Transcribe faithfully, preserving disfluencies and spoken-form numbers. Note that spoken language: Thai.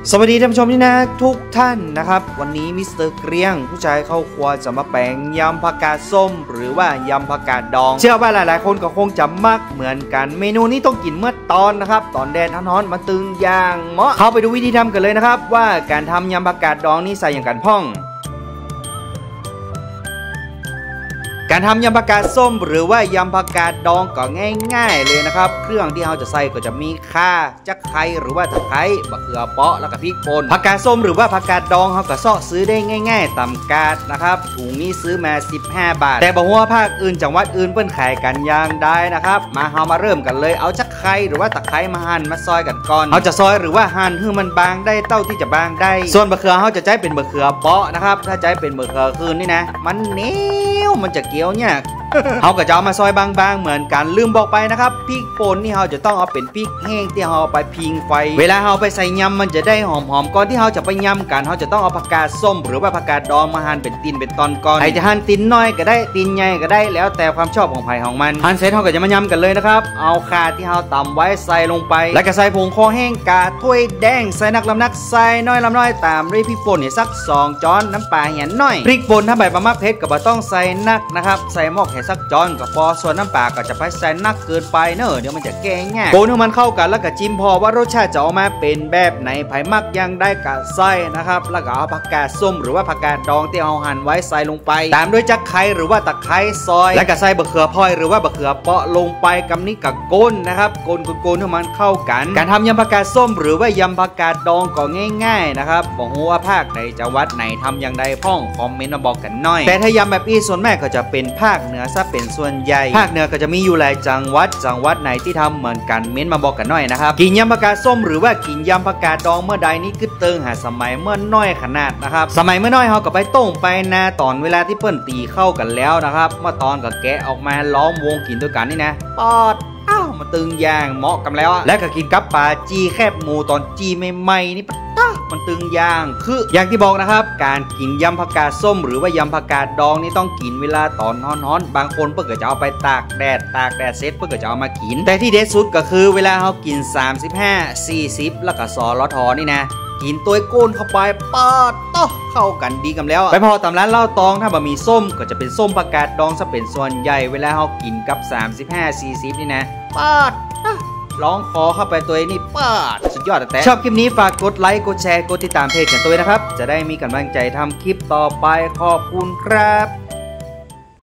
สวัสดีท่านผู้ชมที่น่าทุกท่านนะครับวันนี้มิสเตอร์เกรียงผู้ชายเข้าครัวจะมาแปลงยำผักกาดส้มหรือว่ายำผักกาดดองเชื่อว่าหลายๆคนก็คงจะมักเหมือนกันเมนูนี้ต้องกินเมื่อตอนนะครับตอนแดดร้อนๆมันตึงย่างเหมาะเข้าไปดูวิธีทำกันเลยนะครับว่าการทำยำผักกาดดองนี่ใส่อย่างกันพ่องการทำยำผักกาดส้มหรือว่ายำผักกาดดองก็ง่ายๆเลยนะครับเครื่องที่เราจะใส่ก็จะมีข่าจักไคร้หรือว่าตะไคร้มะเขือเปาะแล้วก็พริกป่นผักกาดส้มหรือว่าผักกาดดองเราก็ซ่อซื้อได้ง่ายๆตามกาดนะครับถุงนี้ซื้อมาสิบห้าบาทแต่บอกว่าภาคอื่นจังหวัดอื่นเปิ้นขายกันอย่างได้นะครับมาเรามาเริ่มกันเลยเอาจักไคร้หรือว่าตะไคร้มาหั่นมาซอยกันก่อนเราจะซอยหรือว่าหั่นให้มันบางได้เท่าที่จะบางได้ส่วนมะเขือเราจะใช้เป็นมะเขือเปาะนะครับถ้าใช้เป็นมะเขือคืนนี่นะมันเหนียวมันจะเกี๊ยวเนี่ยเขาก็จะเอามาซอยบางๆเหมือนกันลืมบอกไปนะครับพริกป่นนี่เขาจะต้องเอาเป็นพริกแห้งที่เขาไปพิงไฟเวลาเขาไปใส่ยำมันจะได้หอมๆก่อนที่เขาจะไปยำกันเขาจะต้องเอาผักกาดส้มหรือว่าผักกาดดองมาหั่นเป็นตีนเป็นตอนก่อนใครจะหั่นตีนน้อยก็ได้ตีนใหญ่ก็ได้แล้วแต่ความชอบของใครของมันหั่นเสร็จเขาก็จะมายำกันเลยนะครับเอาข่าที่เขาตำไว้ใส่ลงไปแล้วก็ใส่ผงคอแห้งกาถ้วยแดงใส่นักลำนักใส่น้อยลำน้อยตามด้วยพริกป่นเนี่ยสักสองช้อนน้ำปลาเหี่ยน้อยพริกป่นถ้าใบมะม่าเผ็ดก็บ่ต้องใส่นักนะครับใส่หม้อแค่สักช้อนก็พอส่วนน้ำปลาก็จะไปใส่นักเกินไปเนอะเดี๋ยวมันจะแก่ง่ายโกนให้มันเข้ากันแล้วก็จิ้มพอว่ารสชาติจะออกมาเป็นแบบไหนไผ่มักยังได้กะใส่นะครับแล้วก็เอาผักกาดส้มหรือว่าผักกาดดองที่เอาหั่นไว้ใส่ลงไปตามด้วยจักไคร้หรือว่าตะไคร้ซอยแล้วก็ใส่บะเขือพลอยหรือว่าบะเขือเปาะลงไปกับนี้กับก้นนะครับโกนโกนให้มันเข้ากันการทำยำผักกาดส้มหรือว่ายำผักกาดดองก็ง่ายๆนะครับบอกว่าภาคไหนจะวัดไหนทำอย่างใดพ้องคอมเมนต์มาบอกกันหน่อยแต่ถ้ายำแบบอีส่วนแม่ก็จะเป็นภาคเหนือซะเป็นส่วนใหญ่ภาคเหนือก็จะมีอยู่หลายจังหวัดจังหวัดไหนที่ทำเหมือนกันเม้นมาบอกกันหน่อยนะครับกินยำผักกาดส้มหรือว่ากินยำผักกาดดองเมื่อใดนี้คือเติงหาสมัยเมื่อน้อยขนาดนะครับสมัยเมื่อน้อยเขาก็ไปต้มไปนาตอนเวลาที่เปิ้นตีเข้ากันแล้วนะครับเมื่อตอนก็แกะออกมาล้อมวงกินด้วยกันนี่นะปอดอ้าวมาตึงย่างเหมาะกันแล้วและก็กินกับปลาจีแคบหมูตอนจีใหม่ๆนี่มันตึงย่างคืออย่างที่บอกนะครับการกินยำผักกาดส้มหรือว่ายำผักกาดดองนี่ต้องกินเวลาตอนร้อนๆบางคนเพื่อจะเอาไปตากแดดตากแดดเสร็จเพื่อจะเอามากินแต่ที่เด็ดสุดก็คือเวลาเขากินสามสิบห้า สี่สิบแล้วก็ซอลทอนี่นะกินตัวก้นเข้าไปปาดต่อเข้ากันดีกันแล้วไปพอตำร้านเล่าตองถ้าบะหมี่ส้มก็จะเป็นส้มผักกาดดองซะเป็นส่วนใหญ่เวลาเขากินกับสามสิบห้า สี่สิบนี่นะปาดร้องคอเข้าไปตัวนี้ปาดสุดยอดแต่ชอบคลิปนี้ฝากกดไลค์กดแชร์กดติดตามเพจกันตัวนะครับจะได้มีกำลังใจทำคลิปต่อไปขอบคุณครับ